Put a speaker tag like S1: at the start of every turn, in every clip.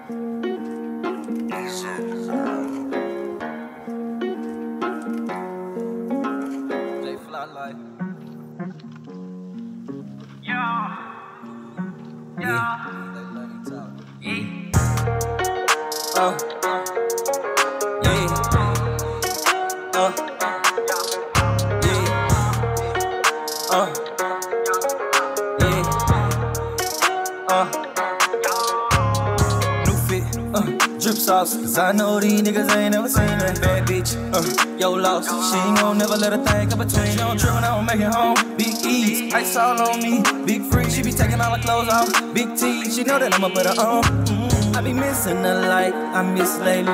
S1: Drip sauce, cause I know these niggas ain't never seen that bad bitch. Yo, lost, she ain't gon' never let her think up between. Don't trip when I don't make it home. Big E's, ice all on me. Big Free, she be taking all her clothes off. Big T, she know that I'ma put her on. I be missing her like I miss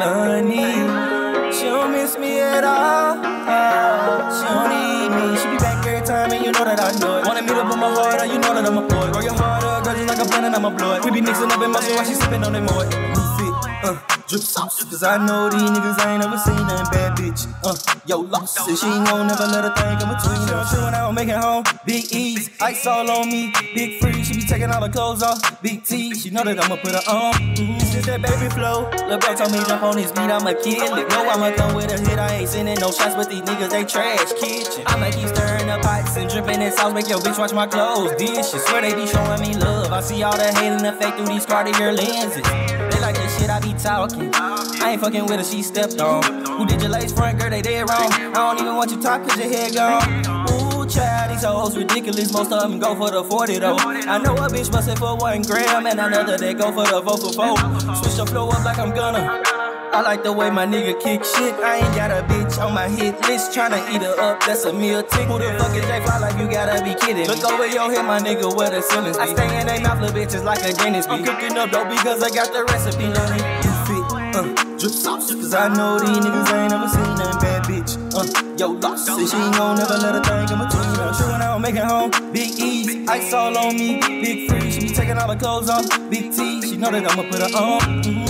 S1: Leilani. She don't miss me at all. She don't need me. She be back every time and you know that I know it. Wanna meet up with my heart, you know that I'm a boy. Grow your heart up, girl, just like a blend and I'm a blood. We be mixing up emotion while she sipping on them more. Drip sauce, cause I know these niggas ain't never seen that bad bitch. Yo, lost, and she ain't gon' never let her think in between. Don't trip when I don't make it home. Big E's, ice all on me. Big Free, she be taking all her clothes off. Big T, she know that I'ma put her on. This is that baby flow. Lil' bro told me jump on this beat, I'ma kill it. Know I'ma come with a hit, I ain't sending no shots, but these niggas, they trash kitchen. I'ma keep stirring the pots and dripping that sauce, make your bitch watch my clothes. Dishes, swear they be showing me love. I see all the hate and the fake through these Cartier lenses. They like the shit I be talking. I ain't fucking with her, she stepped on. Who did your lace front, girl, they dead wrong. I don't even want you talk cause your head gone. Ooh, child, these hoes ridiculous. Most of them go for the 40 though. I know a bitch bustin' for 1 gram and another that go for the vocal 4. Switch the flow up like I'm gonna. I like the way my nigga kick shit. I ain't got a bitch on my hit list. Tryna eat her up, that's a meal tick. Who the fuck is J Fly like you gotta be kidding me? Look over your head, my nigga, where the ceilings be. I stay in they mouth, little bitches like a dentist be. I'm cooking up dope because I got the recipe, honey. You fit, drip sauce, cause I know these niggas ain't never seen that bad bitch. Yo, lost, and she ain't gon' never let her think in between. I'm sure when I don't make it home. Big E's, ice all on me. Big Free, she be taking all her clothes off. Big T, she know that I'ma put her on.